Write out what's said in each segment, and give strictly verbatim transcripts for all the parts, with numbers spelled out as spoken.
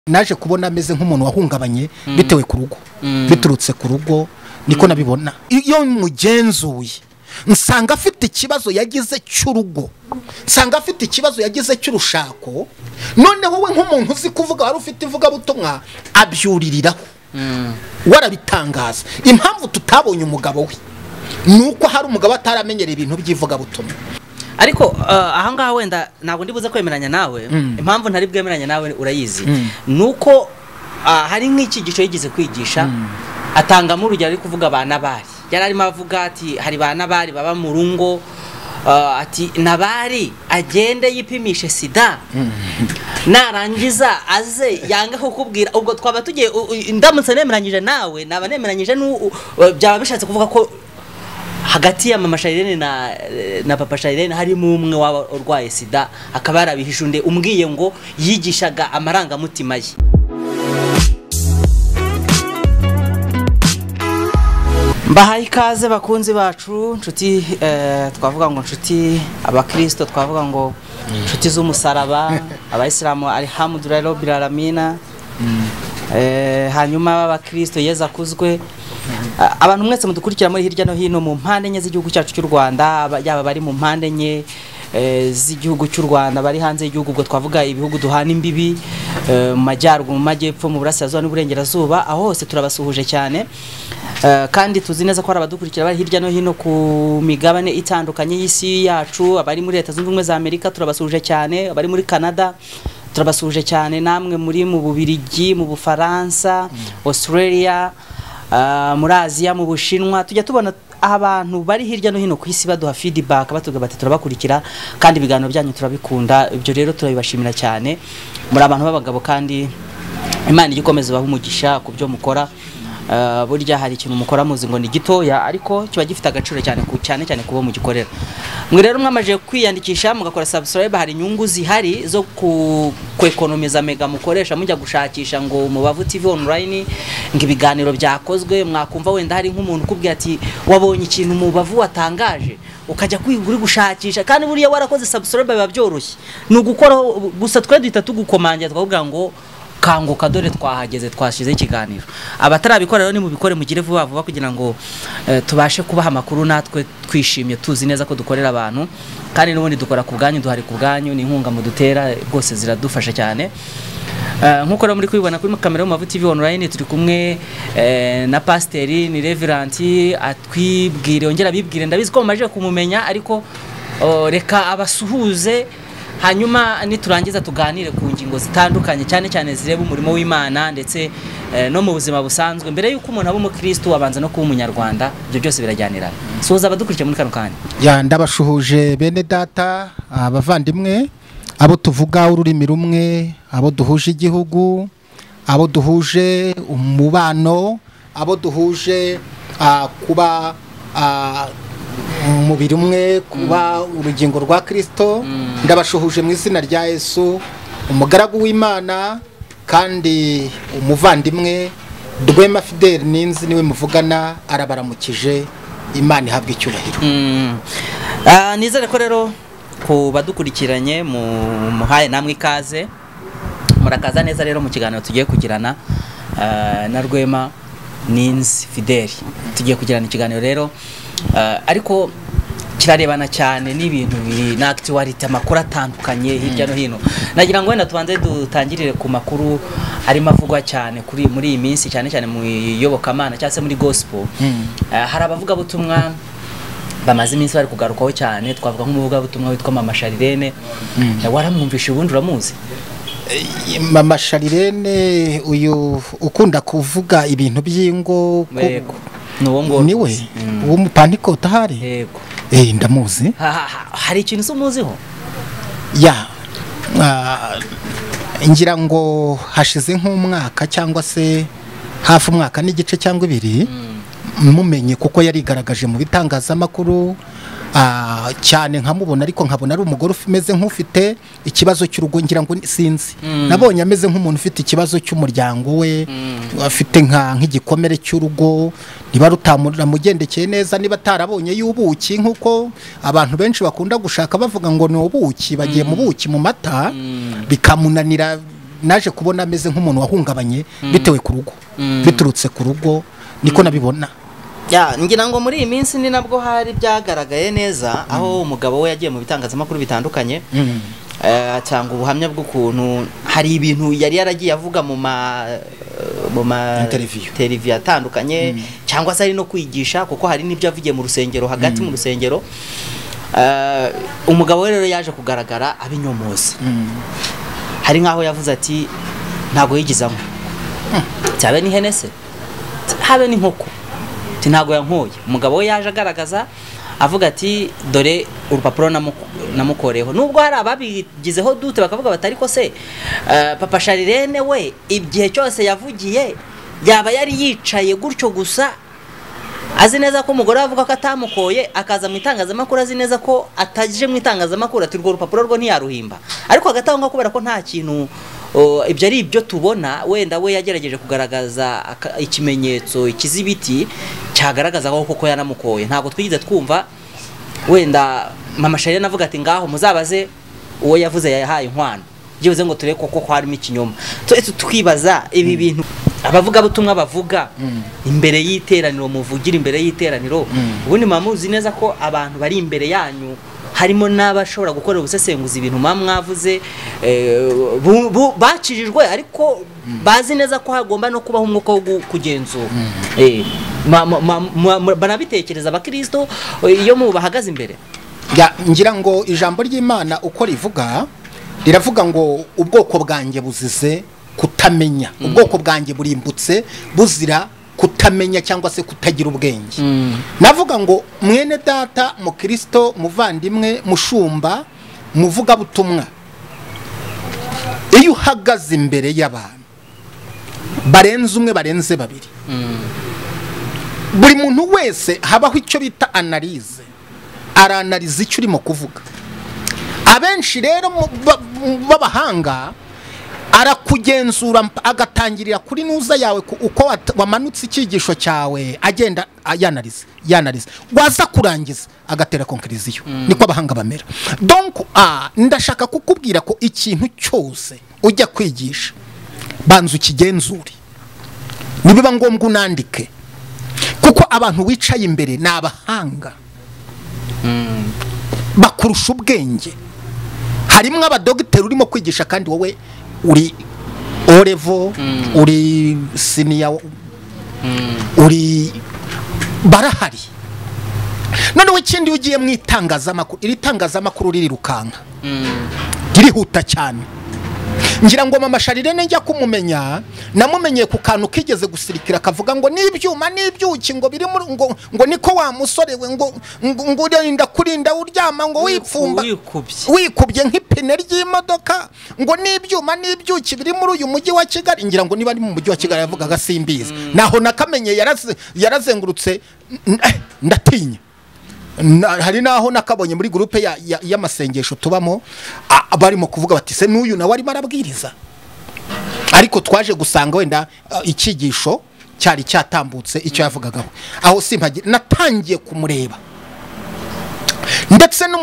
naje kubona ameze nk'umuntu wahungabanye bitewe ku rugo biturutse ku rugo niko nabibona iyo mugenzuye nsanga afite ikibazo yagize cy'urugo nsanga afite ikibazo yagize cy'urushako noneho we nk'umuntu uzi kuvuga wari ufite ivuga butumwa abyuririraho warabitangaza impamvu tutabonye umugabo we nuko hari umugabo ataramenyereye ibintu by'ivuga butumwa ariko aha ngaha wenda ntabwo ndibuze kwemeranya nawe impamvu ntari bwemeranya nawe urayizi nuko hari nk'ikigisho yigize kwigisha atangamo urugero ari kuvuga abana bari yari arimo avuga ati hari bana bari baba mu rungo ati nabari agende yipimishe sida narangiza aze yanga kukubwira ubwo twaba tugiye ndamutse nemeranyije nawe naba nemeranyije byaba bishatse kuvuga ko hagati ya Mama Charlene na na Papa Charlene harimo umwe warwaye sida akaba yarabihishunde umbwiye ngo yigishaga amaranga mutima ye. Mbahaye ikaze bakunzi bacu nshuti eh, twavuga ngo nshuti abakristo twavuga ngo nshuti z'umusaraba abayisilamu alhamdulillah rabbil alamin eh hanyuma abakristo yeza kuzwe abantu mwese mudukurikira muri hirya no hino mu mpande enye z'igihugu cyacu cy'u Rwanda yaba bari mu mpande enye z'igihugu cy'u Rwanda bari hanze y'igihugu ubwo twavuga ibihugu duhana imbibi mu majyaruguru mu majyepfo mu burasirazuba n'uburengerazuba aho hose turabasuhuje cyane kandi tuzi neza ko ari abadukurikira bari hirya no hino ku migabane itandukanye y'isi yacu abari muri Leta Zunze Ubumwe za Amerika turabasuhuje cyane abari muri Canada turabasuhuje cyane namwe muri mu Bubiligi mu Bufaransa Australia muri Aziya mu Bushinwa tujya tubona abantu bari hirya no hino ku isi baduha feedback batuga bati turabakurikira kandi ibiganiro byanyu turabikunda ibyo rero turabibashimira cyane muri abantu b'abagabo kandi Imana igikomeza baha umugisha ku byo mukora burya hari ikintu mukora muzi ngo ni gitoya ariko kiba gifite agaciro cyane ku cyane cyane kubo mu gikorera mwe rero mwamaje kwiyandikisha mugakora subscribe hari inyungu zihari zo ku ekonomiza mega mukoresha mujya gushakisha ngo mubavu T V online ngibiganiro byakozwe mwakumva wenda hari nk'umuntu kubwiye ati wabonye ikintu mubavu watangaje ukajya kwigura gushakisha kandi buriya warakoze subscribe biba byoroshye nugukora gusa twe duhita tugukomanya twavuga ngo kanguka dore twahageze twashize ikiganiro abatarabikora rero ni mu bikore mugire vuba vuba kugira ngo e, tubashe kubaha amakuru natwe twishimye tuzi neza ko dukorera abantu kandi n'ubundi dukora ku bwanyu duhari ku bwanyu ni inkunga mu dutera rwose ziradufasha cyane uh, nkuko rero muri kubibona kuri kamera mu T V online turi kumwe e, na Pastor ni Reverend atwibwire ongera bibwire ndabizi ko mumaje kumumenya ariko oh, reka abasuhuze hanyuma niturangiza tuganire ku ngingo zitandukanye cyane cyane zireba umurimo w'Imana ndetse eh, no mu buzima busanzwe mbere yuko umuntu aba umukristo abanza no kuba umunyarwanda ibyo byose birajyanira soza abadukurikira muri kano kanya ya ndabashuhuje bene data abavandimwe abo tuvuga ururimi rumwe abo duhuje igihugu abo duhuje umubano abo duhuje uh, kuba uh, umubiri umwe kuba urugingo rwa Kristo ndabashuhuje mu izina rya Yesu umugaragu w'Imana kandi umuvandimwe Rwema Fidel Ninzi niwe muvugana arabaramukije Imana ihabwe icyubahiro ah nizere ko rero ku badukurikiranye mu muhaye namwe ikaze murakaza neza rero mu kiganiro tugiye kugirana na Rwema Ninzi Fidel tugiye kugirana ikiganiro rero Uh, ariko kirarebana cyane n'ibintu biri na actuality amakuru atandukanye hirya no hino nagira ngo wenda tubanze dutangirire ku makuru arimo avugwa cyane kuri muri iyi minsi cyane cyane mu yobokamana cyase muri gospel mm. uh, hari abavuga butumwa bamaze iminsi bari kugarukaho cyane twavuga nk'umuvuga butumwa witwa Mama Charlene mm. waramwumvishe ubundi uramuzi Mama Charlene uyu ukunda kuvuga ibintu by'ingo nuwo niwe uwo mupanikota hari yego eh ndamuzi hari ikintu sumuziho ya ngira ngo hashize nk'umwaka cyangwa se hafi umwaka n'igice cyangwa ibiri mumenye kuko yari garagaje mu bitangazamakuru cyane nkamubona ariko nkabona ari umugore umeze nk'ufite ikibazo cy'urugo ngira ngo sinzi nabonye ameze nk'umuntu ufite ikibazo cy'umuryango we afite nka nk'igikomere cy'urugo niba rutamurira mugendekeye neza niba tarabonye y'ubuki nkuko abantu benshi bakunda gushaka bavuga ngo ni ubuki bagiye mu buki mu mata bikamunanira naje kubona ameze nk'umuntu wahungabanye bitewe ku rugo biturutse ku rugo niko nabibona. Ya ngira ngo muri iyi minsi ni nabwo hari byagaragaye neza aho umugabo we yagiye mu bitangazamakuru bitandukanye cyangwa ubuhamya bw'ukuntu hari ibintu yari yaragiye avuga mu ma mu ma televiziyo atandukanye cyangwa se ari no kwigisha kuko hari n'ibyo avugiye mu rusengero hagati mu rusengero. Umugabo we rero yaje kugaragara abinyomoza, hari nkaho yavuze ati ntago yigizamo cyabe ni henese habe ni nkoko ntago yankoye. Umugabo we yaje agaragaza avuga ati dore urupapuro namukoreho, nubwo hari ababigizeho dute bakavuga batari ko se Papa Charlene we igihe cyose yavugiye yaba yari yicaye gutyo gusa azi neza ko umugore avuga ko atamukoye akaza mu itangazamakuru azi neza ko ataje mu itangazamakuru ati urwo rupapuro rwo ntiyaruhimba. Ariko hagati aho ngo kubera ko nta kintu ibyo ari ibyo tubona, wenda we yagerageje kugaragaza ikimenyetso ikizibiti cyagaragaza ko koko yanamukoye. Ntabwo twigize twumva wenda Mama Charlene avuga ati ngaho muzabaze uwo yavuze yahaye inkwano byibuze ngo tureke koko ko harimo ikinyoma. Twese twibaza ibi bintu abavuga butumwa bavuga imbere y'iteraniro, muvugira imbere y'iteraniro, ubundi mamuzi neza ko abantu bari imbere yanyu harimo n'abashobora gukorera ubusesenguzi ibintu mwavuze bakijijwe ariko bazi neza ko hagomba no kubaho umwuka wo kugenzura. Eh banabitekereza abakristo iyo mu bahagaze imbere. Ngira ngo ijambo ry'Imana uko rivuga riravuga ngo ubwoko bwanjye buzize kutamenya, ubwoko bwanjye burimbutse buzira kutamenya cyangwa se kutagira ubwenge. Navuga ngo mwene data mu Kristo, muvandimwe, mushumba, muvuga butumwa, iyo uhagaze imbere y'abantu barenze umwe barenze babiri, buri muntu wese habaho icyo bita analyse, aranalize icyo urimo kuvuga. Abenshi rero b'abahanga arakugenzura agatangirira kuri nuza yawe uko wamanutse icyigisho cyawe agenda yanalize yanalize waza kurangiza agatera conclusion. Niko abahanga bamera. Donc ah ndashaka kukubwira ko ikintu cyose ujya kwigisha banzu kigenzuri, nibiba ngombwa unandike, kuko abantu wicaye imbere n'abahanga bakurusha ubwenge. Harimo abadogiteri urimo kwigisha kandi wowe uri orevo, mm. uri senior, mm. uri barahari. None wikindi ugiye mu itangazamakuru, iri tangazamakuru riri rukanka, mm. ririhuta cyane. Ngira ngo Mama Charlene njya kumumenya namumenye ku kantu kigeze gusirikira kavuga ngo nibyuma nibyuki ngo biri ngo ngo niko wa musore we ngo ngo urinda kurinda uryama ngo wipfumba wikubye nk'ipine ry'imodoka ngo nibyuma nibyuki biri muri uyu mujyi wa Kigali. Ngira ngo niba ari mu mujyi wa Kigali yavuga gasimbiza, mm. naho nakamenye yaraze yarazengurutse ndatinya. Hari naho nakabonye muri groupe ya y'amasengesho tubamo barimo kuvuga bati se n'uyu nawe ari marabwiriza, ariko twaje gusanga wenda ikigisho cyari cyatambutse icyo yavugagaho. Aho simpagira natangiye kumureba ndetse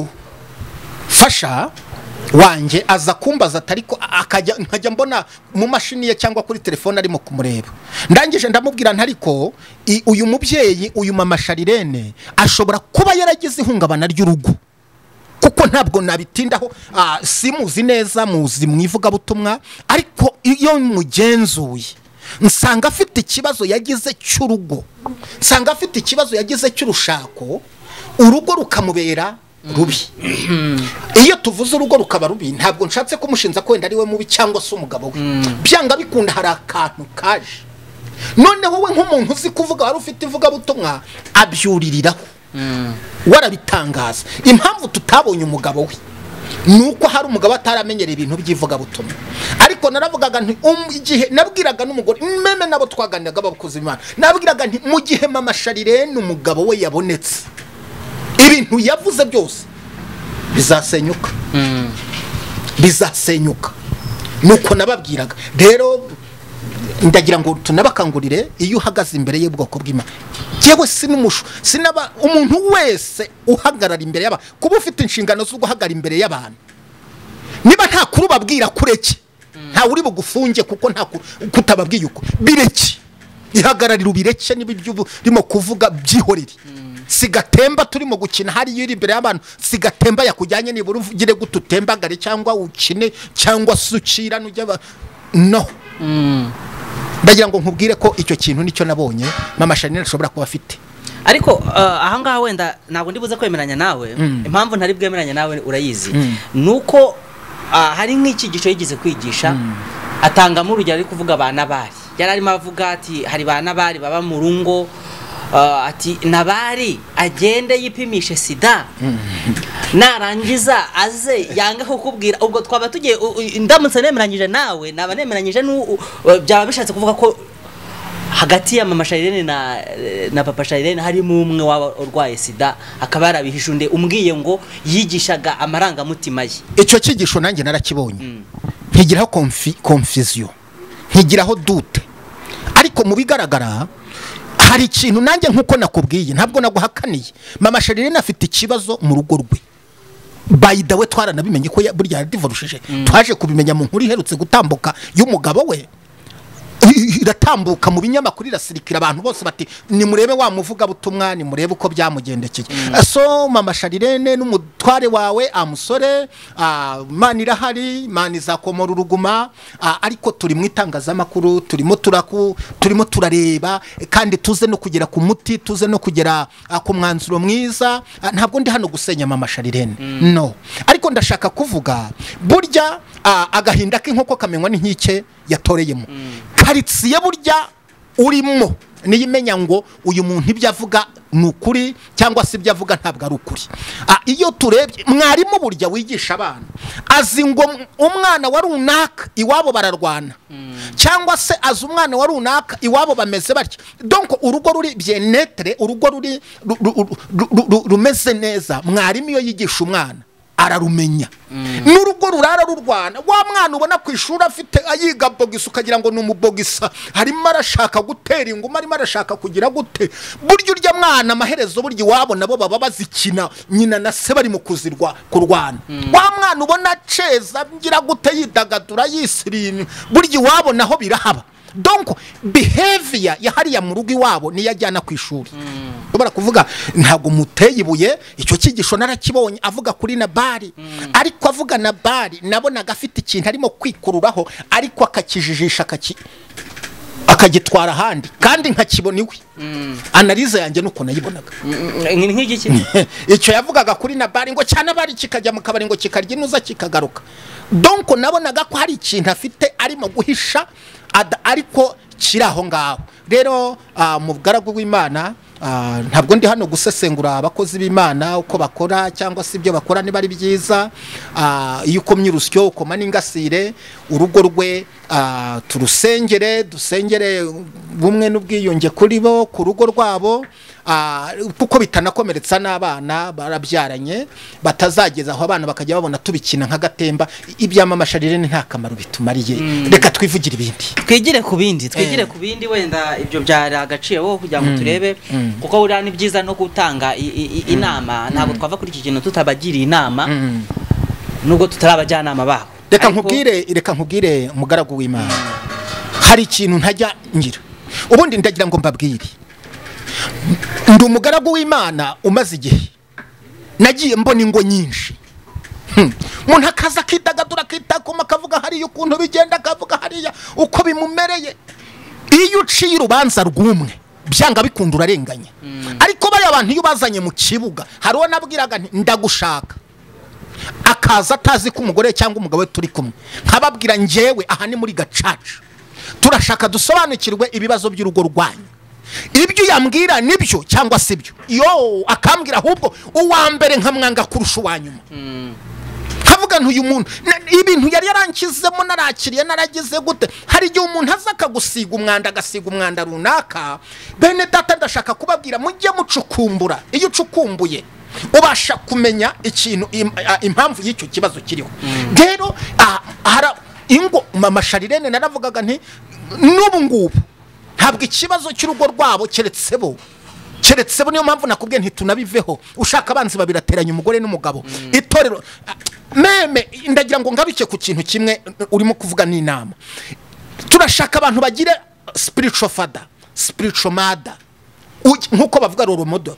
n'umufasha wanje aza kumbaza atariko akajya nkajya mbona mu mashini ye cyangwa kuri telefone arimo kumureba. Ndangije ndamubwira ntariko uyu mubyeyi uyu Mama Charlene ashobora kuba yaragize ihungabana ry'urugo, kuko ntabwo nabitindaho simuzi neza muzi mwivuga butumwa, ariko iyo mugenzuye nsanga afite ikibazo yagize cy'urugo, nsanga afite ikibazo yagize cy'urushako, urugo rukamubera rubi. Iyo tuvuze urugo rukaba rubi ntabwo nshatse kumushinza ko wenda ari we mubi cyangwa se umugabo we, byanga bikunda hari akantu kaje. None wowe nk'umuntu uzi kuvuga wari ufite ivuga butumwa abyuririraho, warabitangaza. Impamvu tutabonye umugabo we nuko hari umugabo ataramenyereye ibintu by'ivuga butumwa. Ariko naravugaga nti igihe nabwiraga n'umugore meme nabo twaganiraga babukoze Imana, nabwiraga nti mu gihe Mama Charlene umugabo we yabonetse ibintu yavuze byose bizasenyuka, bizasenyuka. Nuko nababwiraga rero ndagira ngo tunabakangurire iyo uhagaze imbere y'ubwoko bw'Imana. Yewe sinumusho sinaba umuntu wese uhagarara imbere y'aba kuba ufite inshingano zo guhagarara imbere y'abantu, niba nta kurubabwira kureke nta uri bugufunge kuko nta kutababwiye uko bireke ihagararira ubireke n'ibyo urimo kuvuga byihorere sigatemba turimo gukina hari yiri imbere y'abantu sigatemba yakujyanye nibura uvugire gututembagare cyangwa ukine cyangwa sucira nujya no ndagira ngo nkubwire ko icyo kintu nicyo nabonye Mama Charlene ashobora kuba afite ariko aha ngaha wenda ntabwo ndibuze kwemeranya nawe impamvu ntari bwemeranya nawe urayizi nuko hari nk'iki gico yigize kwigisha atangamo urugero ari kuvuga abana bari yari arimo avuga ati hari bana bari baba mu rungo ati nabari agende yipimishe sida narangiza aze yange kukubwira ubwo twaba tugiye ndamutse nemeranyije nawe naba nemeranyije byaba bishatse kuvuga ko hagati ya Mama Charlene na na Papa Charlene harimo umwe warwaye sida akaba yarabihishunde umbwiye ngo yigishaga amaranga mutima ye icyo kigisho nanjye narakibonye ntigiraho confusion ntigiraho doute ariko mu bigaragara hari ikintu nanjye nkuko nakubwiye ntabwo naguhakaniye Mama Charlene afite ikibazo mu rugo rwe by the way twaranabimenye ko burya yadivorushije twaje kubimenya mu nkuru iherutse gutambuka y'umugabo we iratambuka mu binyamakuru irasirikira abantu bose bati ni murebe wa muvuga butumwa ni murebe uko byamugendekeye so Mama Charlene n'umutware wawe amusore Imana irahari Imana izakomora uruguma ariko turi mu itangazamakuru turimo turaku turimo turareba kandi tuze no kugera ku muti tuze no kugera ku mwanzuro mwiza ntabwo ndi hano gusenya Mama Charlene no ariko ndashaka kuvuga burya agahinda k'inkoko kamenywa n'inkike yatoreyemo karitsiye burya urimo niyimenya ngo uyu muntu ibyo avuga ni ukuri cyangwa se ibyo avuga ntabwo ari ukuri iyo turebye mwarimu burya wigisha abana azi ngo umwana wa runaka iwabo bararwana cyangwa se azi umwana wa runaka iwabo bameze batyo donc urugo ruri bienetre urugo ruri rumeze neza mwarimu iyo yigisha umwana ararumenya n'urugo rurara rurwana wa mwana ubona ku ishuri afite ayiga bogisa ukagira ngo ni umubogisa harimo arashaka gutera inguma arimo arashaka kugira gute burya urya mwana amaherezo burya iwabo nabo baba bazikina nyina na se bari mu kuzirwa kurwana wa mwana ubona ceza ngira gute yidagadura yisirimi burya iwabo naho birahaba donc behavior ya hariya mu rugo iwabo ni yajyana ku ishuri ubara kuvuga ntago muteye ibuye icyo kigisho narakibonye avuga kuri Nabali ariko avuga Nabali nabona gafite ikintu arimo kwikururaho ariko akakijijisha akaki akagitwara handi kandi nkakibona iwe analize yanjye nuko nayibonaga nk'igiki icyo yavugaga kuri Nabali ngo cyane bari kikajya mu kabari ngo kikarya inuza kikagaruka donc nabonaga ko hari ikintu afite arimo guhisha ariko kiraho ngaho rero mu bugaragu w'Imana ntabwo ndi hano gusesengura abakozi b'Imana uko bakora cyangwa se ibyo bakora niba ari byiza iyo ukomye urusyo ukoma n'ingasire urugo rwe turusengere dusengere bumwe n'ubwiyunge kuri bo ku rugo rwabo kuko bitanakomeretsa n'abana barabyaranye batazageza aho abana bakajya babona tubikina nk'agatemba ibya Mama Charlene nta kamaro bitumariye reka twivugire ibindi twigire ku bindi twigire ku bindi wenda ibyo byari agaciro wo kugira ngo turebe kuko buriya ni byiza no gutanga inama ntabwo twava kuri iki kintu tutabagiriye inama nubwo tutarabajyanama babo reka nkubwire reka nkubwire umugaragu w'Imana hari ikintu ntajya ngira ubundi ndagira ngo mbabwire ndi umugaragu w'Imana umaze igihe nagiye mbona ingo nyinshi umuntu akaza akidagadura akitakuma akavuga hariya ukuntu bigenda akavuga hariya uko bimumereye iyo uciye urubanza rw'umwe byanga bikunda urarenganya ariko bari abantu iyo bazanye mu kibuga hariho nabwiraga ndagushaka akaza atazi ko umugore cyangwa umugabo we turi kumwe nkababwira njyewe aha ni muri gacaca turashaka dusobanukirwe ibibazo by'urugo rwanyu ibyo yambwira nibyo cyangwa se ibyo yo akambwira ahubwo uwa mbere nkamwanga kurusha uwanyuma kavuga ntuyu muntu ibintu yari yarankizemo narakiriye naragize gute hari igihe umuntu aza akagusiga umwanda agasiga umwanda runaka bene data ndashaka kubabwira mujye mucukumbura iyo ucukumbuye ubasha kumenya ikintu impamvu y'icyo kibazo kiriho rero ara ingo Mama Charlene naravugaga nti n'ubu ngubu ntabwo ikibazo cy'urugo rwabo keretse bo keretse bo niyo mpamvu nakubwiye ntitunabiveho ushaka abanzi babirateranya umugore n'umugabo itorero meme ndagira ngo ngaruke ku kintu kimwe urimo kuvuga n'inama turashaka abantu bagire spiritual father spiritual mother nkuko bavuga roro modo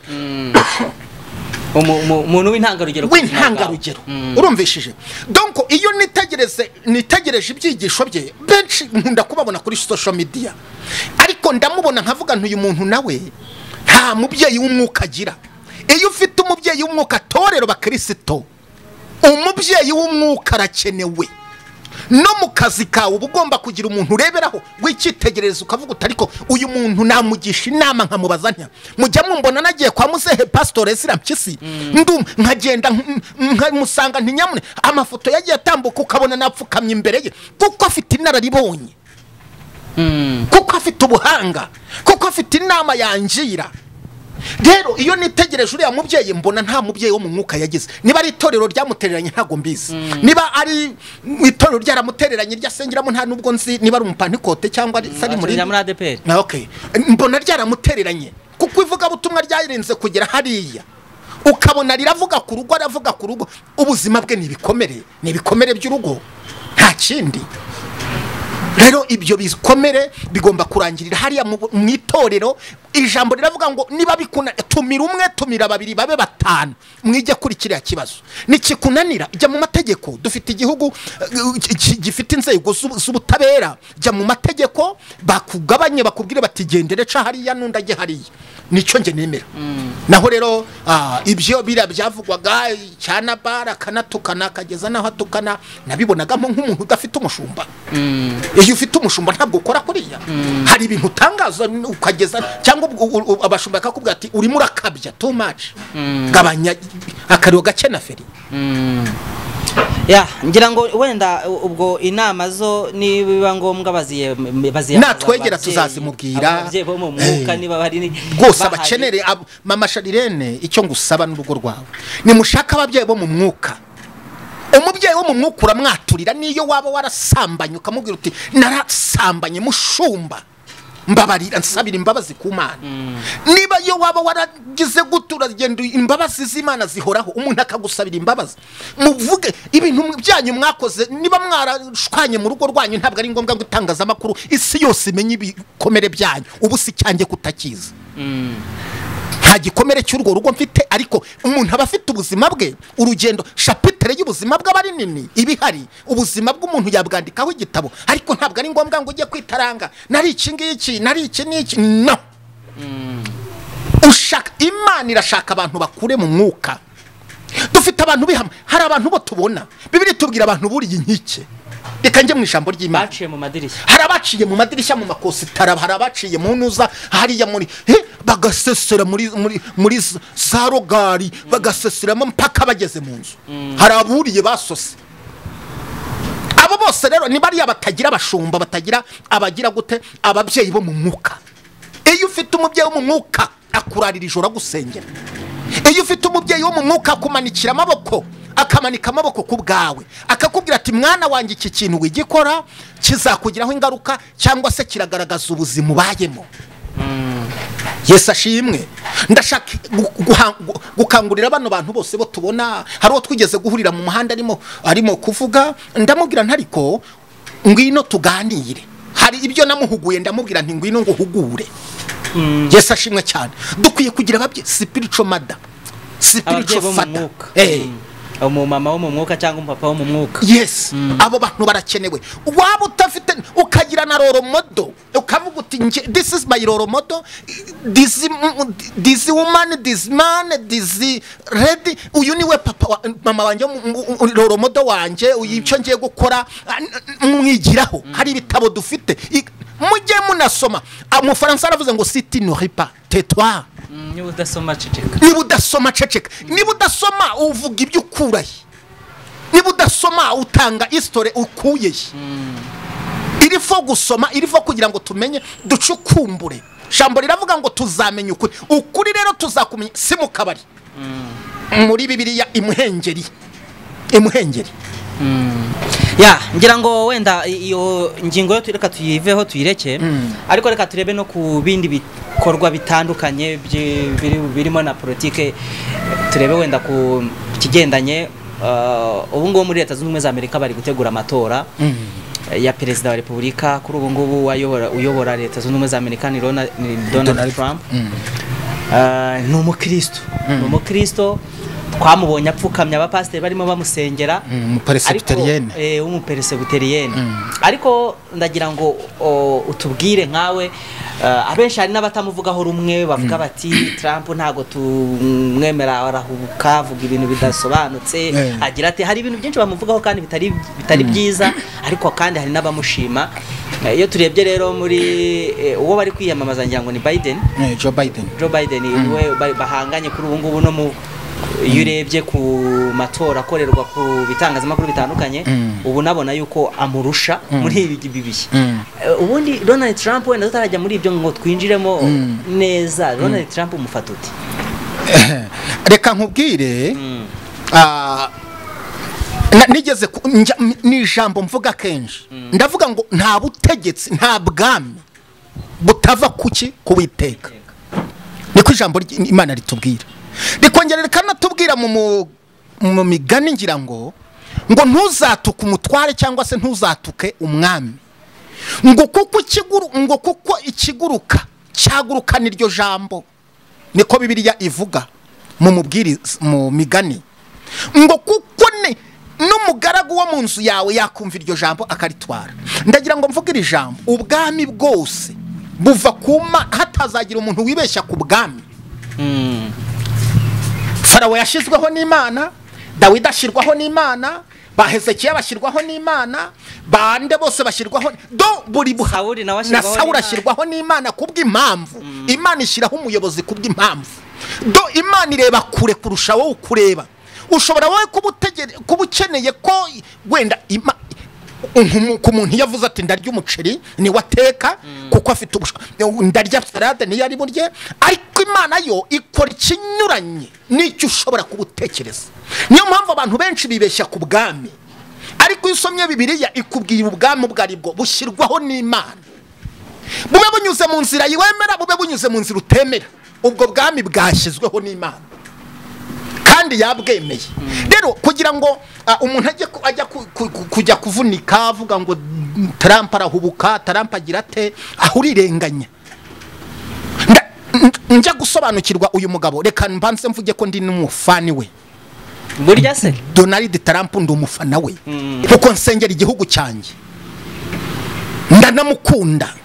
umuntu w'intangarugero w'intangarugero urumvishije donc iyo nitegereze nitegereje ibyigisho bye benshi nkunda kubabona kuri social media ariko ndamubona nkavuga ntuyu muntu nawe nta mubyeyi w'umwuka agira iyo ufite umubyeyi w'umwuka torero bakristo umubyeyi w'umwuka arakenewe no mu kazi kawe ugomba kugira umuntu ureberaho w'icyitegererezo ukavuga utariko uyu muntu namugisha inama nkamubaza ntya mujya mumbona nagiye kwa muzehe Pastor Ninzi ndum nkagenda nkamusanga ntinyamune amafoto yagiye atambuka ukabona napfukamye imbere ye kuko afite inararibonye kuko afite ubuhanga kuko afite inama yangira rero iyo nitegereje uriya mubyeyi mbona nta mubyeyi wo mu mwuka yagize niba ari itorero ryamutereranye ntago mbizi niba ari itorero ryaramutereranye ryasengeramo nta nubwo nzi niba ari umupantikote cyangwa ari muri A D P okay mbona ryaramutereranye kuko ivuga butumwa ryayirinze kugera hariya ukabona riravuga ku rugo aravuga ku rugo ubuzima bwe nibikomere nibikomere by'urugo nta kindi rero ibyo bikomere bigomba kurangirira hariya mu itorero ijambo riravuga ngo niba bikuna tumira umwe tumira babiri babe batanu mwije kuri kiriya kibazo nikikunanira jya mu mategeko dufite igihugu gifite inzego z'ubutabera jya mu mategeko bakugabanye bakubwire batigendere ca hariya nundage hariya nico nge nemera naho rero ibyo bira byavugwaga cyana bara kanatukana kageza naho atukana nabibonagamo nk'umuntu udafite umushumba iyo ufite umushumba ntabwo ukora kuriya hari ibintu utangaza ukageza cyangwa abashumba bakakubwira ati urimo urakabya too much gabanya akariyo gake na feri ya ngira ngo wenda ubwo inama zo nibiba ngombwa baziye baziye natwegera tuzazimubwira abavye bo mu mwuka niba bari gose abakenere Mama Charlene icyo ngusaba n'urugo rwawe ni mushaka abavye bo mu mwuka umubyeyi wo mu mwuka uramwaturira niyo waba warasambanye ukamubwira uti narasambanye mushumba mbabarira nsabira imbabazi ku Mana niba yo waba waragize gutura gendo imbabazi z'Imana zihoraho umuntu akagusabira imbabazi muvuge ibintu byanyu mwakoze niba mwarashwanye mu rugo rwanyu ntabwo ari ngombwa gutangaza makuru isi yose imenye ibikomere byanyu ubu si cyange kutakiza nta gikomere cy'urwo rugo mfite ariko umuntu aba afite ubuzima bwe urugendo chapitre y'ubuzima bwe bari nini ibihari ubuzima bw'umuntu yabwandikaho igitabo ariko ntabwo ari ngombwa ngo ujye kwitaranga nari iki ngiki nari iki niki no ushaka Imana irashaka abantu bakure mu mwuka dufite abantu bihama hari abantu bo tubona bibiri tubwira abantu buriye inkike reka nje mu ijambo ry'Imana baciye mu madirishya hari abaciye mu madirishya mu makositara hari abaciye mu nuza hariya muri bagasesera muri muri muri za rogari bagaseseramo mpaka bageze mu nzu hari aburiye basose abo bose rero ni bari abatagira abashumba batagira abagira gute ababyeyi bo mu mwuka iyo ufite umubyeyi wo mu mwuka akurarira ijoro gusengera iyo ufite umubyeyi wo mu mwuka akumanikira amaboko akamanika amaboko ku bwawe akakubwira ati mwana wanjye iki kintu wigikora kizakugiraho ingaruka cyangwa se kiragaragaza ubuzima ubayemo Yesu ashimwe ndashaka gukangurira bano bantu bose bo tubona hari twigeze guhurira mu muhanda arimo arimo kuvuga ndamubwira ntariko ngwino tuganire hari ibyo namuhuguye ndamubwira nti ngwino ngo hugure Yesu ashimwe cyane dukwiye kugira ababye spiritual mother spiritual father eh umumama wo mu mwuka cyangwa umupapa wo mu mwuka yes abo bantu barakenewe waba utafite ukagira na roro modo ukavuga uti this is my roro modo this this woman this man this ready uyu niwe papa mama wanje roro modo wanje icyo ngiye gukora mwigiraho hari ibitabo dufite mujye munasoma mu Faransa aravuze ngo siti nourrit pas tais-toi niba udasoma ceceka niba udasoma ceceka niba udasoma uvuga ibyo ukuraye niba udasoma utanga history ukuye irifo gusoma irifo kugira ngo tumenye ducukumbure jambo riravuga ngo tuzamenye ukuri ukuri rero tuzakumenya si mu kabari muri Bibiliya imuhengeri imuhengeri ya ngira ngo wenda iyo ngingo yo tureka tuyiveho tuyireke ariko reka turebe no ku bindi bikorwa bitandukanye birimo na politike. Turebe wenda ku kigendanye ubu ngubu muri Leta Zunze Ubumwe za Amerika bari gutegura amatora ya perezida wa Repubulika. Kuri ubu ngubu uyobora Leta Zunze Ubumwe za Amerika ni Donald Trump. Ni umukristo ni umukristo twamubonye apfukamye abapasiteri barimo bamusengera, umuperesibiteriyene eh umuperesibiteriyene. Ariko ndagira ngo utubwire nkawe, abenshi hari n'abatamuvugaho rumwe bavuga bati Trump ntago tumwemera, arahubuka avuga ibintu bidasobanutse, agira ati hari ibintu byinshi bamuvugaho kandi bitari bitari byiza, ariko kandi hari n'abamushima. Iyo turebye rero muri uwo bari kwiyamamaza ngira ngo ni Biden, Joe Biden Joe Biden we bahanganye kuri ubu ngubu no mu yurebye ku matora akorerwa ku bitangazamakuru bitandukanye, ubu nabona yuko amurusha muri ibi bibiye. Ubundi Donald Trump wenda tutarajya muri ibyo ngo twinjiremo neza, Donald Trump umufata uti? Reka nkubwire, nigeze ni ijambo mvuga kenshi, ndavuga ngo nta butegetsi nta bwami butava kuki kubiteka. Niko ijambo Imana ritubwira. Rikongerera kanatubwira mu mu migani ngira ngo ngo ntuzatuke umutware cyangwa se ntuzatuke umwami, ngo kuko ikiguru ngo kuko ikiguruka cyaguruka niryo jambo. Niko Bibiliya ivuga mu mubwiriza mu migani, ngo kuko ne n'umugaragu wo mu nzu yawe yakumva iryo jambo akaritwara. Ndagira ngo mvuge iri jambo, ubwami bwose buva kuma hatazagira umuntu wibeshya ku bwami. Farawo yashizweho n'Imana, Dawidi ashirwaho n'Imana, ba Hezekiya bashirwaho n'Imana, bande bose bashirwaho do buri Sawuli na Sawuli ashirwaho n'Imana kubw'impamvu. Imana ishiraho umuyobozi kubw'impamvu. Do Imana ireba kure kurusha wowe ukureba. Ushobora wowe kubutegere kubukeneye ko wenda ku muntu yavuze ati ndarya umuceri ni wateka kuko afite ndarya salade ni yari burye, ariko Imana yo ikora ikinyuranye n'icyo ushobora kubutekereza. Niyo mpamvu abantu benshi bibeshya ku bwami, ariko isomye Bibiliya ikubwira ubwami bwari bwo bushyirwaho n'Imana. Bube bunyuze mu nzira yiwemera, bube bunyuze mu nzira utemera, ubwo bwami bwashyizweho n'Imana kandi yabwemeye. Rero kugira ngo umuntu ajye ajya kujya kuvunika avuga ngo Trump arahubuka, Trump agira ate, ahurirenganya. Njya gusobanukirwa uyu mugabo, reka mbanze mvuge ko ndi n'umufani we. Burya se Donald Trump ndi umufana we kuko nsengera igihugu cyanjye, ndanamukunda.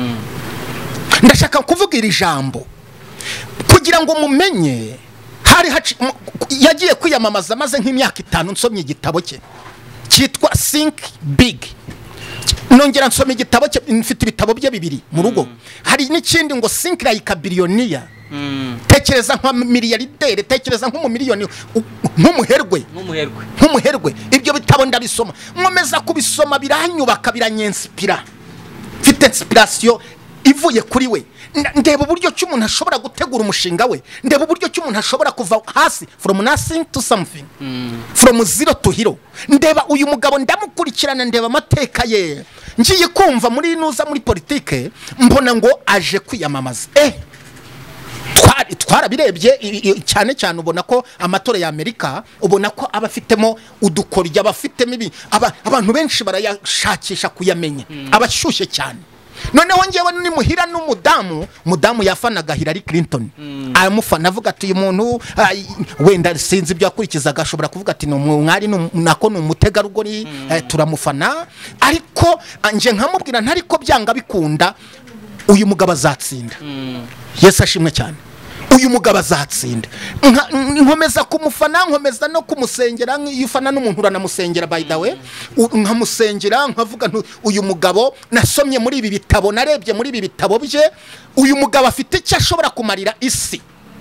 Ndashaka kuvuga iri jambo kugira ngo mumenye, hari yagiye kwiyamamaza maze nk'imyaka itanu nsomye igitabo cye cyitwa Think Big. Nongera nsomye igitabo cye, mfite ibitabo bye bibiri mu rugo. Hari n'ikindi ngo Think Like a Billionaire. Tekereza nka miliyarderi, tekereza nk'umu miliyoni nk'umuherwe nk'umuherwe nk'umuherwe. Ibyo bitabo ndabisoma, nkomeza kubisoma biranyubaka biranyenspira, mfite inspiration ivuye kuri we. Ndeba uburyo cy'umuntu ashobora gutegura umushinga we, ndeba uburyo cy'umuntu ashobora kuva hasi from nothing to something, from zero to hero. Ndeba uyu mugabo ndamukurikirana, ndeba amateka ye, ngiye kumva muri nuza muri politike mbona ngo aje kwiyamamaza. Eh twari twarabirebye cyane cyane, ubona ko amatora ya Amerika, ubona ko abafitemo udukorya, abafitemo ibi abantu benshi barayashakisha kuyamenya, abashyushye cyane. Noneho ngewe ni muhira n'umudamu, mudamu yafanaga Hillary Clinton. Amufana avuga ati uyu muntu wenda sinzi ibyo akurikizaga, ashobora kuvuga ati no mwari nako ni umutegarugori turamufana, ariko nje nkamubwira ntariko byanga bikunda uyu mugabo azatsinda. Yesu ashimwe cyane. Uyu mugabo azatsinda. Nkomeza kumufana, nkomeza no kumusengera, yufana n'umuntu uranamusengera by the way, nkamusengera nkavuga uyu mugabo nasomye muri ibi bitabo, narebye muri ibi bitabo bye, uyu mugabo afite icyo ashobora kumarira isi.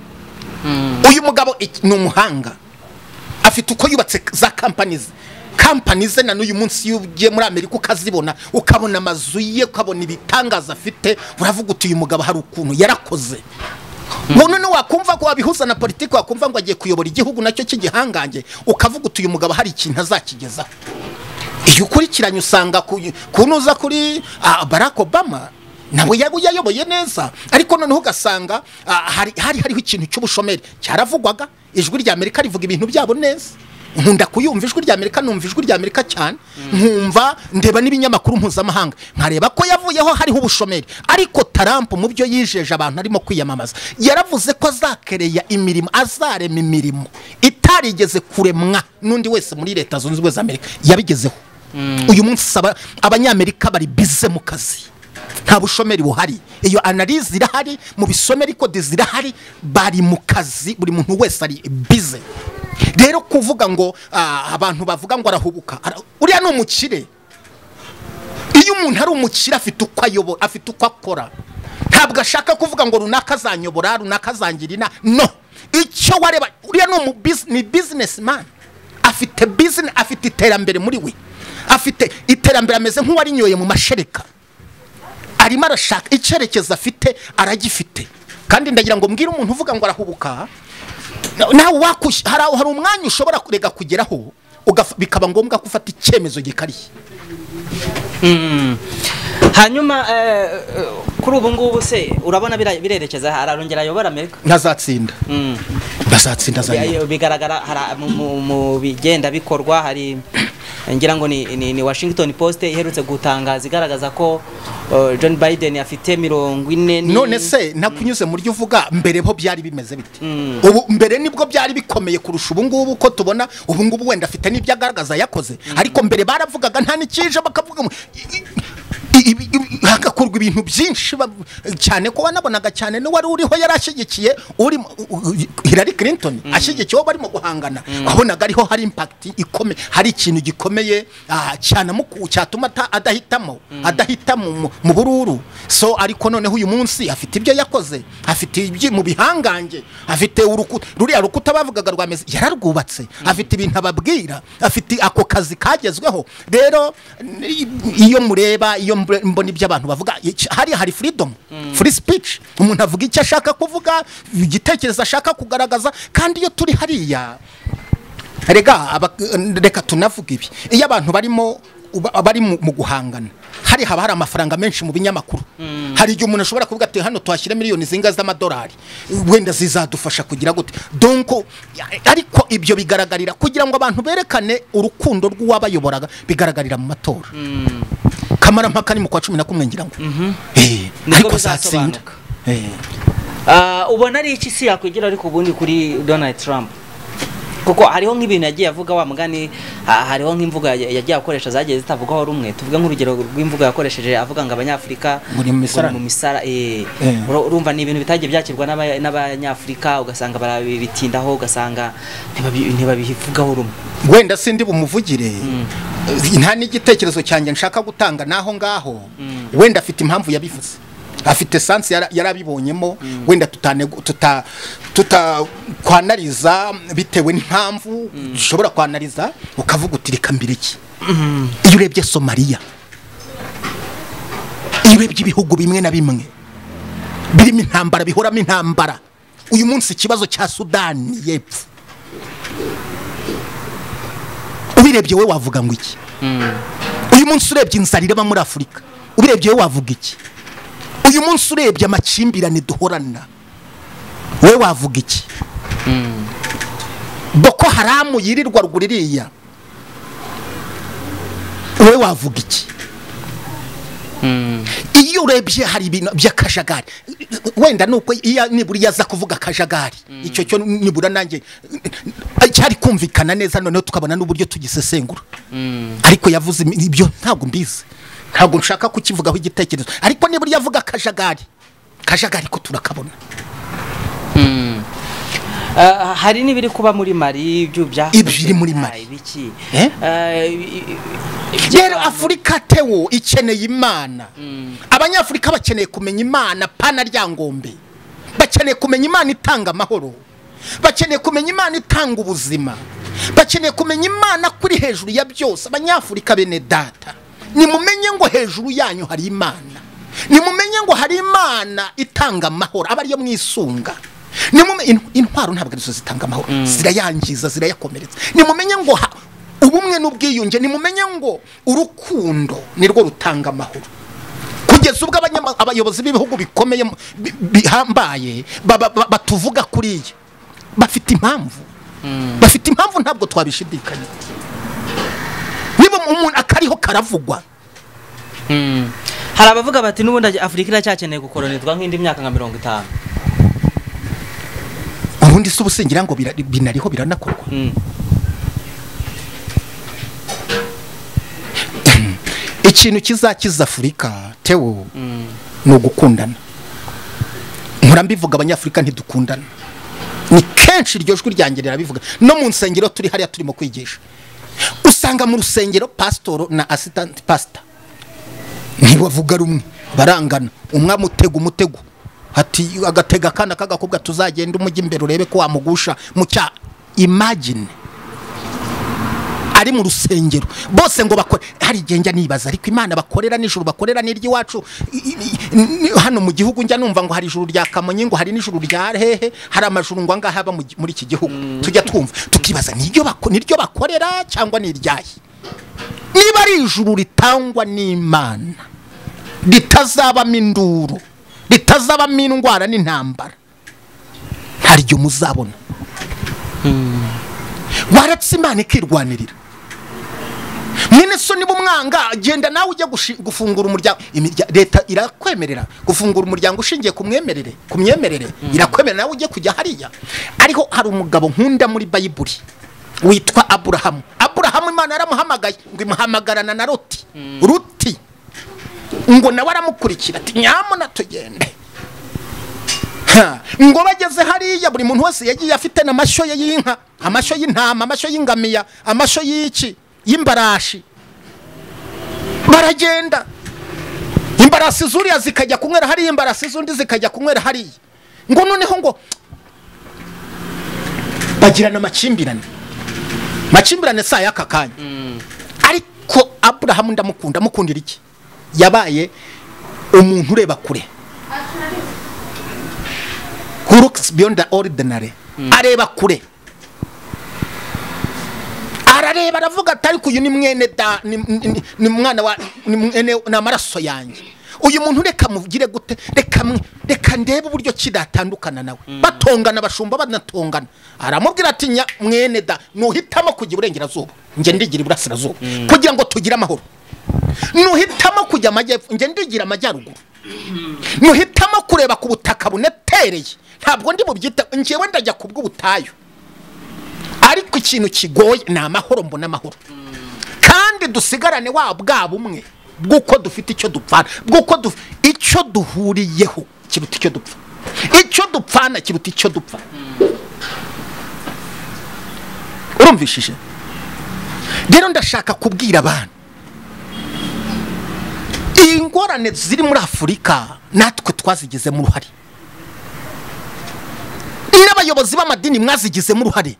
Uyu mugabo ni umuhanga, afite uko yubatse za companies companies na n'uyu munsi yugiye muri Amerika ukazibona, ukabona amazu ye, ukabona ibitangaza afite, uravuga uti uyu mugabo hari ukuntu yarakoze. None no wakumva ko wabihuza na politiki, wakumva ngo agiye kuyobora igihugu nacyo cy'igihangange, ukavuga uti uyu mugabo hari ikintu azakigezaho. Iyo ukurikiranye usanga kunuza kuri Barack Obama, nawe yayoboye neza ariko noneho ugasanga hari hari hariho ikintu cy'ubushomeri cyaravugwaga ijwi rya Amerika rivuga ibintu byabo neza nkunda kuyumva ijwi rya Amerika numva ijwi rya Amerika cyane nkumva ndeba n'ibinyamakuru mpuzamahanga nkareba ko yavuyeho hariho ubushomeri ariko Trump mu byo yijeje abantu arimo kwiyamamaza yaravuze ko azakereya imirimo azarema imirimo itarigeze kuremwa n'undi wese muri leta zunze ubumwe za Amerika yabigezeho uyu munsi abanyamerika bari bize mu kazi nta bushomeri buhari iyo analyse irahari mu bisomeri ko dizirahari bari mu kazi buri muntu wese ari bize rero kuvuga ngo abantu bavuga ngo arahubuka uriya ni umukire iyo umuntu ari umukire afite uko ayobora afite uko akora ntabwo ashaka kuvuga ngo runaka azanyobora runaka azangirina no icyo wareba uriya ni businessman afite business afite iterambere muri we afite iterambere ameze nk'uwarinyoye mu mashereka arimo arashaka icyerekezo afite aragifite kandi ndagira ngo mbwire umuntu uvuga ngo arahubuka nawe wakushye hari umwanya ushobora kurega kugeraho bikaba ngombwa ko ufata icyemezo gikariye hanyuma kuri ubu ngubu se urabona birerekeza hararongera ayobora Amerika ntazatsinda ntazatsinda bigaragara mu bigenda bikorwa hari ngira ngo ni ni Washington Post iherutse gutangaza igaragaza ko John Biden afite mirongo ine none se nakunyuze muri ryo uvuga mbere ho byari bimeze bite ubu mbere nibwo byari bikomeye kurusha ubu ngubu ko tubona ubu ngubu wenda afite n'ibyo agaragaza yakoze ariko mbere baravugaga nta nikije bakavuga hagakorwa ibintu byinshi cyane ko wanabonaga cyane no wari uriho yarashigikiye uri Hillary Clinton ashigikiye barimo guhangana wabonaga ariho hari impact ikome hari ikintu gikomeye cyane mu cyatuma adahitamo adahitamo mu bururu so ariko noneho uyu munsi afite ibyo yakoze afite ibyi mu bihanganje afite urukuta ruriya rukuta bavugaga rwameze yararwubatse afite ibintu ababwira afite ako kazi kagezweho rero iyo mureba iyo mbona ibyo abantu bavuga hari hari freedom free speech umuntu avuga icyo ashaka kuvuga igitekerezo ashaka kugaragaza kandi iyo turi hariya rega reka tunavuga ibi iyo abantu barimo bari mu guhangana hari haba hari amafaranga menshi mu binyamakuru hari igihe umuntu ashobora kuvuga ati hano twashyira miliyoni zinga z'amadolari wenda zizadufasha kugira gute donc ariko ibyo bigaragarira kugira ngo abantu berekane urukundo rw'uwabayoboraga bigaragarira mu matora kamara mpaka ni mu kwa cumi na kumwe ngira ngo eh ariko zatsinda eh ah ubona ari iki si yakwigira ariko ubundi kuri Donald Trump kuko hariho nk'ibintu yagiye avuga wa mugani hariho nk'imvuga yagiye akoresha zagiye zitavugaho rumwe tuvuga nk'urugero rw'imvuga yakoresheje avuga ngo abanyafrika mu misara eh urumva ni ibintu bitagiye byakirwa n'abanyafrika ugasanga barabitindaho ugasanga ntibabivugaho rumwe wenda sindi bumuvugire nta n'igitekerezo cyanjye nshaka gutanga naho ngaho wenda afite impamvu yabivuze afite sansi yarabibonyemo wenda tutane tuta tuta kwanariza bitewe n'impamvu ushobora kwanariza ukavuga uti reka mbere iki iyo urebye Somalia iyo urebye ibihugu bimwe na bimwe birimo intambara bihoramo intambara uyu munsi ikibazo cya Sudani y'Epfo ubirebye we wavuga ngo iki uyu munsi urebye inzara ireba muri Afurika ubirebye we wavuga iki uyu munsi urebye amakimbirane duhorana we wavuga iki Boko Haram yirirwa ruguririya we wavuga iki iyo urebye hari ibintu by'akajagari wenda nuko iya niburi yaza kuvuga akajagari icyo cyo nibura nanjye cyari kumvikana neza none tukabona n'uburyo tugisesengura ariko yavuze ibyo ntabwo mbizi ntabwo nshaka kukivugaho igitekerezo ariko niburi yavuga akajagari kajagari ko turakabona hari nibiri kuba muri Mali ibyo bya ibiri muri Mali ibiki Yero Afrika tewo ikeneye Imana abanyafrika bakeneye kumenya Imana pana ryangombe bakeneye kumenya Imana itanga amahoro bakeneye kumenya Imana itanga ubuzima bakeneye kumenya Imana kuri hejuru ya byose abanyafrika bene data nimumenye ngo hejuru yanyu hari Imana nimumenye ngo hari Imana itanga amahoro abari yo mwisunga nimumenye intwaro ntabwo arizo zitanga amahoro zirayangiza zirayakomeretsa nimumenye ngo ubumwe n'ubwiyunge nimumenye ngo urukundo nirwo rutanga amahoro kugeza ubwo abayobozi b'ibihugu bikomeye bihambaye batuvuga kuriya bafite impamvu bafite impamvu ntabwo twabishidikanya niba umuntu akariho karavugwa. Hari abavuga bati n'ubundi Afrika iracyakeneye gukolonizwa nk'indi myaka nka mirongo itanu. Ubundi se ubusingira ngo binariho biranakorwa. Ikintu kizakiza Afrika tewo no gukundana. Murambivuga abanyafrika ntidukundana. Ni kenshi iryo jwi ryangerera bivuga no mu nsengero turi hariya turimo kwigisha. Usanga mu rusengero pastor na assistant pastor ntibavuga rumwe barangana, umwe amutega umutego hati agatega kana kagakobwa tuzagenda umujyi imbere urebe ko wamugusha mu cya. Imagine ari mu rusengero bose ngo bakore. Hari genja nibaza ariko Imana bakorera n'ijuru bakorera n'iryi wacu hano mu gihugu njya numva ngo hari ijuru rya Kamonyi ngo hari n'ijuru rya hehe hari amajuru ngo anga haba muri iki gihugu. Tujya twumva tukibaza niryo bako niryo bakorera cyangwa n'iryayi. Niba ari ijuru ritangwa n'Imana ritazaba minduru ritazaba mindwara n'intambara haryo muzabona. Waratse Imana ikirwanirira mwene so niba umwanga agenda nawe ujya gufungura umuryango. Leta irakwemerera gufungura umuryango ushingiye kumwemerere kumyemerere irakwemerera nawe ujye kujya hariya. Ariko hari umugabo nkunda muri Bible witwa Abraham. Abraham Imana yaramuhamagaye ngo imuhamagarana na Loti. Ruti ngo nawe aramukurikira ati nyamuna tugende. Ngo bageze hariya buri muntu wese yagiye afite n'amashyo ye y'inka, amashyo y'intama, amashyo y'ingamiya, amashyo y'iki y'imbarashi. Baragenda imbarasi zuriya zikajya kunywera hariya, imbarasi zundi zikajya kunywera hariya. Ngo noneho ngo bagirana amakimbirane makimbirane saa y'aka kanya. Ariko Abraham ndamukunda mukundira iki? Yabaye umuntu ureba kure, who looks beyond the ordinary. Areba kure, arareba aravuga atari kuyu ni mwene da ni mwana wa ni amaraso yanjye. Uyu muntu reka muvugire gute, reka reka ndebe uburyo kidatandukana nawe. Batongana bashumba banatongana. Aramubwira ati nya mwene da nuhitamo kujya burengerazuba nge ndigira iburasirazuba kugira ngo tugire amahoro. Nuhitamo kujya amajyepfo nge ndigira amajyaruguru. Nuhitamo kureba ku butaka bunetereye ntabwo ndi bubyita ngewe ndajya kubwo butayo. Ariko ikintu kigoye ni amahoro, mbona amahoro. Kandi dusigarane wa bwa bumwe bwuko dufite icyo dupfana, bwuko icyo duhuriyeho kiruta icyo dupfa, icyo dupfana kiruta icyo dupfa. Urumvishije? Rero ndashaka kubwira abantu ingorane ziri muri Afrika natwe twazigizemo uruhare, n'abayobozi b'amadini mwazigizemo uruhare,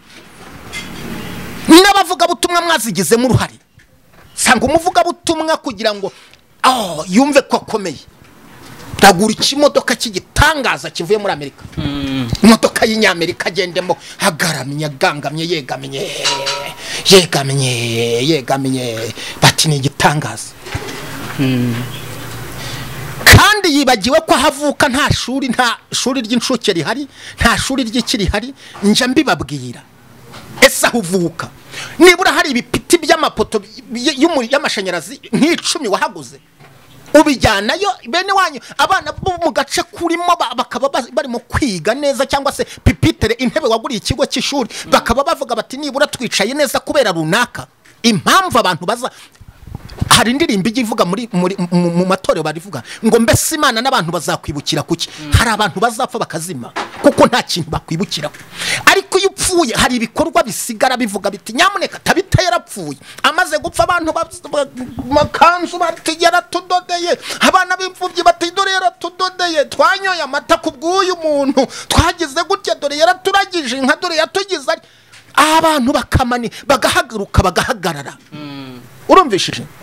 n'abavuga butumwa mwazigizemo uruhare. Sanga umuvuga butumwa kugira ngo oh yumve ko akomeye tagura ikimodoka cy'igitangaza kivuye muri Amerika. Imodoka y'Inyamerika agendemo hagaramye gangamye yegamye yegamye yegamye bati ni igitangaza. Kandi yibagiwe ko havuka nta shuri nta shuri ry'inshuke rihari, nta shuri ry'ikiri hari. Nje mbibabwira ese ahuvuka nibura hari ibipiti by'amapoto y'amashanyarazi nk'icumi wahaguze ubijyanayo bene wanyu abana bo mu gace kurimo bakaba barimo kwiga neza, cyangwa se pipitere intebe waguriye ikigo cy'ishuri bakaba bavuga bati nibura twicaye neza kubera runaka. Impamvu abantu baza hari indirimbo ivuga muri mu matorero barivuga ngo mbese Imana n'abantu bazakwibukira kuki. Hari abantu bazapfa bakazima kuko nta kintu bakwibukira. Ariko iyo upfuye hari ibikorwa bisigara bivuga biti nyamuneka tabita yarapfuye amaze gupfa abantu makanzu bati yaratudodeye, abana b'imfubyi bati dore yaratudodeye, twanyoye amata kubw'uyu muntu, twagize gutya dore yaraturagije inka dore yatugize. Abantu bakamani bagahaguruka bagahagarara. Urumvishije?